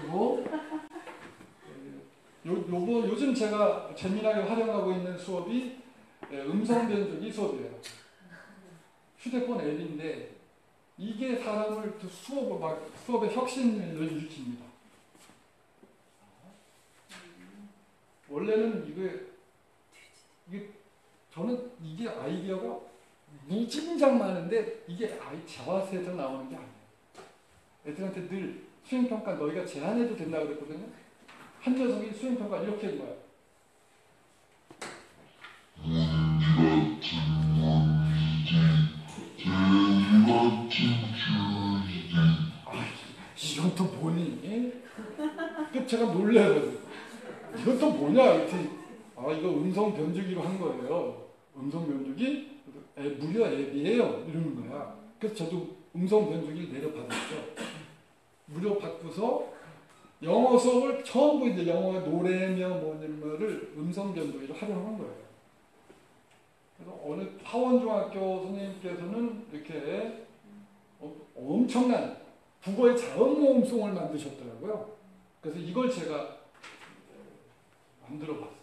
그리고 요즘 제가 재미나게 활용하고 있는 수업이 음성 변조기 수업이에요. 휴대폰 앱인데 이게 사람을 수업의 혁신을 일으킵니다. 원래는 저는 이게 아이디어가 무진장 많은데 이게 자화세에서 나오는 게 아니에요. 애들한테 늘 수행평가 너희가 제안해도 된다고 그랬거든요. 한 녀석이 수행평가 이렇게 한 거야. 이건 또 뭐니? 제가 놀래거든. 이건 또 뭐냐? 이거 음성 변조기로 한 거예요. 음성 변조기? 무료 앱이에요. 이러는 거야. 그래서 저도 음성 변조기를 내려받았죠. 무료 받고서 영어 수업을 처음부터 이제 영어 노래며 뭐를 음성 변조기로 활용한 거예요. 그래서 어느 하원중학교 선생님께서는 이렇게 엄청난 국어의 자음모음송을 만드셨더라고요. 그래서 이걸 제가 만들어 봤어요.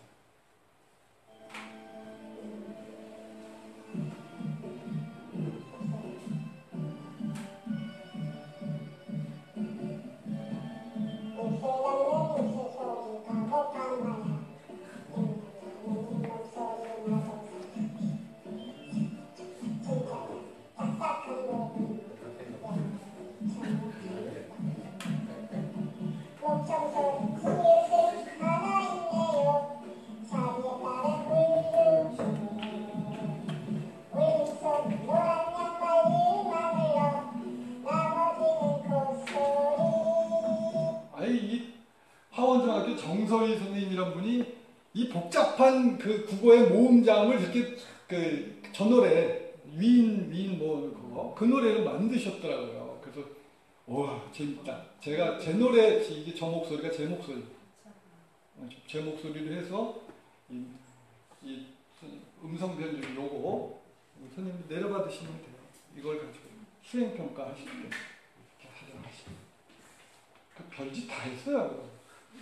하원중학교 정서희 선생님이란 분이 이 복잡한 그 국어의 모음장을 이렇게 저 노래 위인 그 노래를 만드셨더라고요. 그래서 와 재밌다. 제가 제 노래 이게 저 목소리가 제 목소리로 해서 이 음성 변조기 요거 선생님 내려받으시면 돼요. 이걸 가지고 수행평가 하실 때 이렇게 활용하시고 별짓 다 했어요.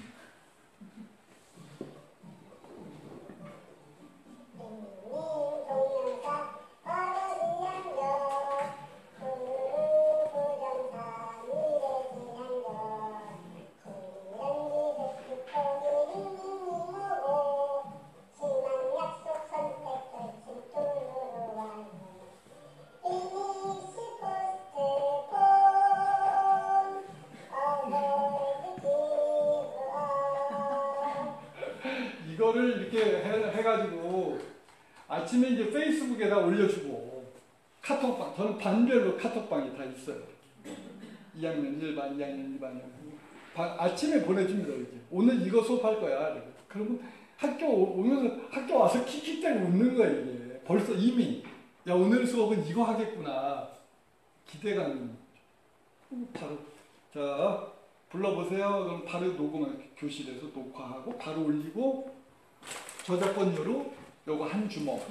이거를 이렇게 해가지고 아침에 이제 페이스북에다 올려주고 카톡방, 저는 반별로 카톡방이 다 있어요. 2학년 1반, 2학년 2반. 아침에 보내줍니다. 이제. 오늘 이거 수업할 거야. 그러면 학교 오면서 학교 와서 킥킥대고 웃는 거예요. 이게. 벌써 이미 야 오늘 수업은 이거 하겠구나. 기대감이 바로 자 불러보세요. 그럼 바로 녹음을 교실에서 녹화하고 바로 올리고 저작권료로 요거 한 주먹.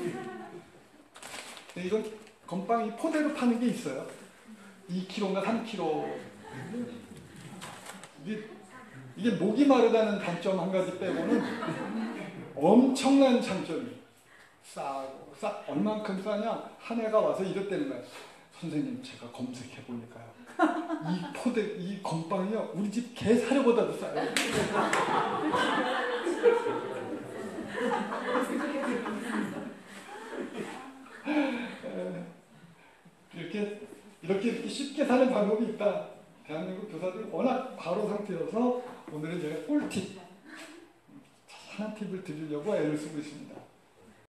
이건 건빵이 포대로 파는 게 있어요. 2kg인가 3kg. 이게 목이 마르다는 단점 한 가지 빼고는 엄청난 장점이 싸고 얼만큼 싸냐? 한 애가 와서 이랬다는 거야. 선생님 제가 검색해 보니까요. 이 건빵이요 우리 집 개 사료보다도 싸요. 이렇게 쉽게 사는 방법이 있다. 대한민국 교사들이 워낙 바로 상태여서 오늘은 제가 꿀팁, 하나 팁을 드리려고 애를 쓰고 있습니다.